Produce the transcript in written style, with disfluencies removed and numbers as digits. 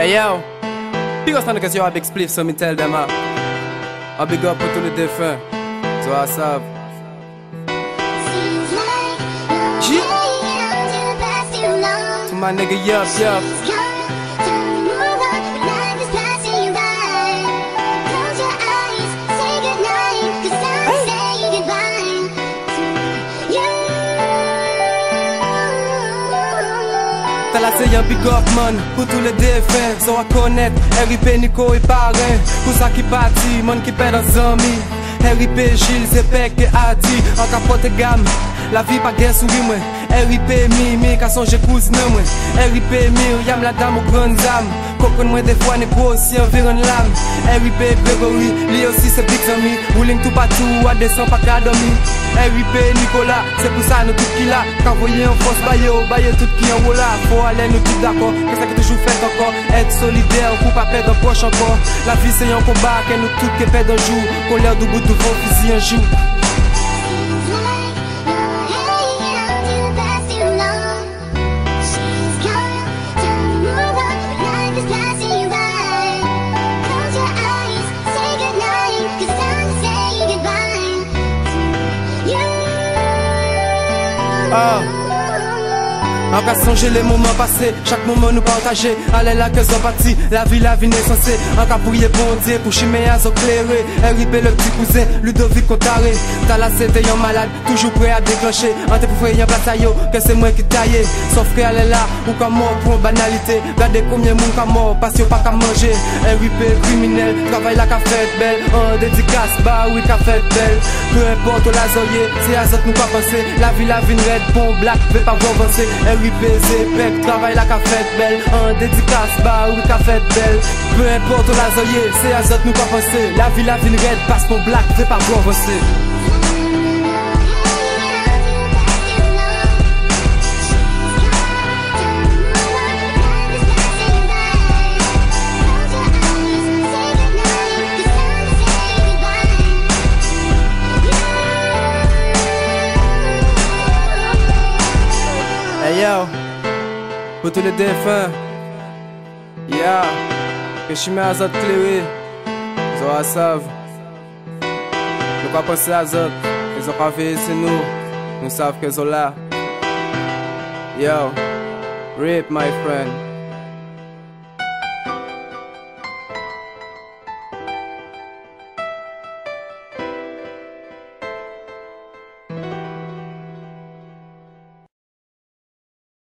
Hey yo, big up because you're a big spliff, so me tell them up. A big up pour tous les défunts, so I serve. To my nigga, yup. T'as la c'est un big up man, pour tous les défunts, so à connaître, RIP Nico et parrain, pour ça qui partit, man qui perd dans amis, RIP Gilles, Zepek et Adi, en capote gamme, la vie pas guère souris moi, RIP Mimi, qu'à son j'écoute non moi, RIP Myriam, la dame aux grandes âmes, comprenne moi des fois négocier environ l'âme, RIP Gregory, lui aussi c'est big amis, rouling tout partout, à descendre pas qu'à dormir. RIP Nicolas, c'est pour ça nous tout qui là. Quand voyez en force, baillez tout qui en haut là. Faut aller nous tout d'accord, que ça que toujours fait encore. Être solidaire, pour pas perdre un poche encore. La vie c'est un combat, que nous tout qui perdent un jour. Qu'on l'air du bout de vos fusils un jour. En cas songer les moments passés, chaque moment nous partager. Allez là que sont partis, la vie n'est censée. En cas prier bon Dieu pour chimer à s'éclairer. RIP le petit cousin, Ludovic Contaré. T'as la c'était un malade, toujours prêt à déclencher. En te pour faire un place à yo, que c'est moi qui taille. Sauf que elle est là, ou qu'à mort pour une banalité. Regardez combien moun qu'à mort, parce qu'il pas qu'à manger. RIP criminel, travail la qu'a fait belle. En dédicace, bah oui qu'a fait belle. Peu importe la zoye, c'est à ça que nous pas penser. La vie red, bon black, veut pas voir avancer. RIP Zepek, travail la qu'a fait belle. En dédicace, bah oui qu'a fait belle. Peu importe la zoye, c'est à ça que nous pas penser. La vie red, parce qu'on black, veut pas voir avancer. Yo, pour tous les défunts, yeah, que je mets à zot clévé, ils ont à savent. Nous pas penser à zot, ils ont pas fait c'est nous savons qu'ils sont là. Yo, RIP my friend.